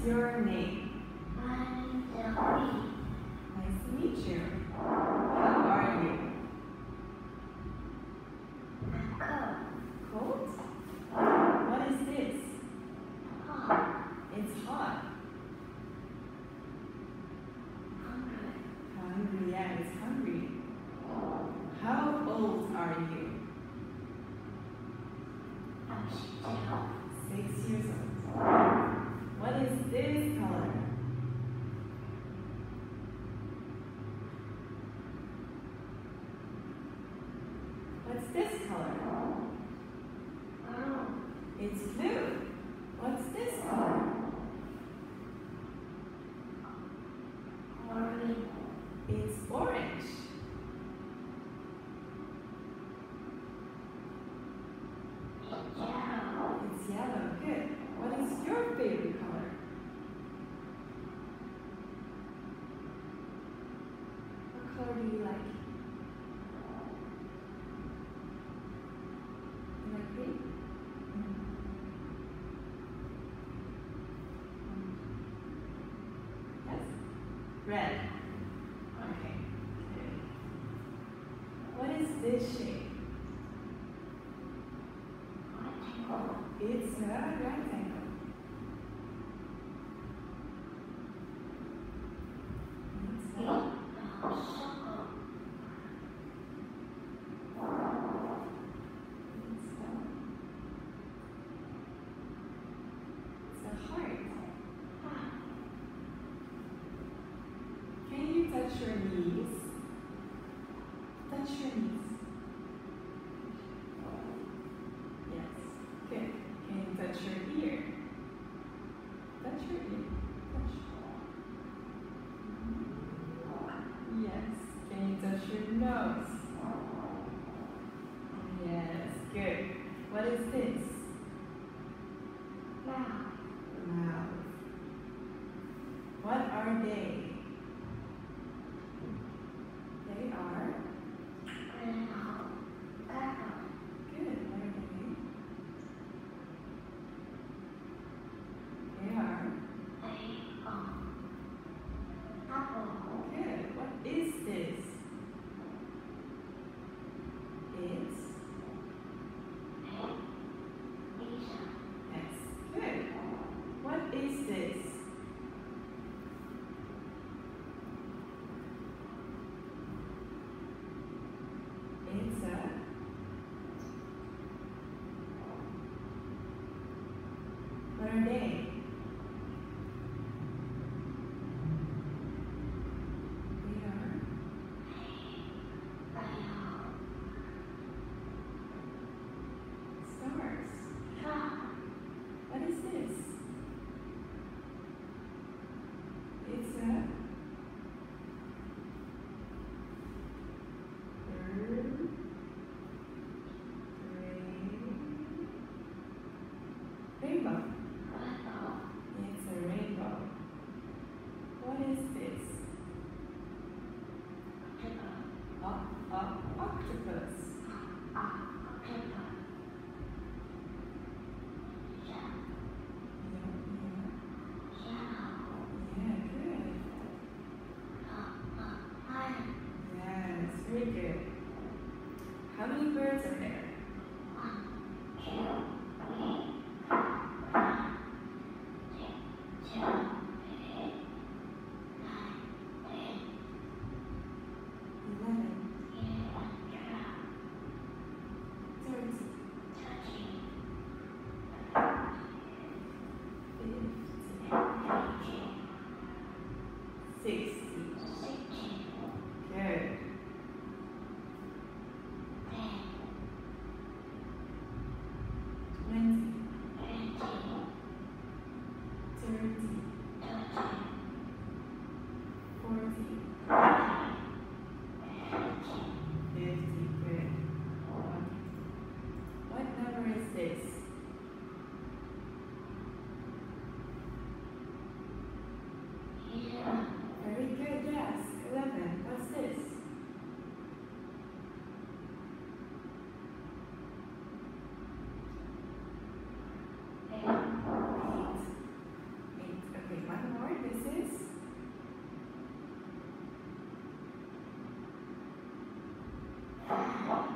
your name? Nice to meet you. How are you? Cold? What is this? It's hot. Hungry, yeah, it's hungry. How old are you? 6 years old. What is this color? What's this color? It's blue. What's this color? It's orange. It's yellow. Good. What is your favorite color? What color do you like? You like green? Yes? Red. Okay. Good. What is this shape? It's a rectangle. It's a heart. Can you touch your knees? Touch your knees. Yes. Good. Can you touch your ear? Touch your ear. Touch. Yes. Can you touch your nose? Yes. Good. What is this? Mouth. What are they? They are? Good. What are they? They are? Good. What is this? It's? Yes. Good. What is this? It's a? What are they? Stars. What is this? It's a bird. Rainbow. It's a rainbow. What is this? Octopus. Very good. How many birds are there? Good. 20. 30. 40. 50. Good. What number is this? Very good, yes. 11. What's this? 8. Good.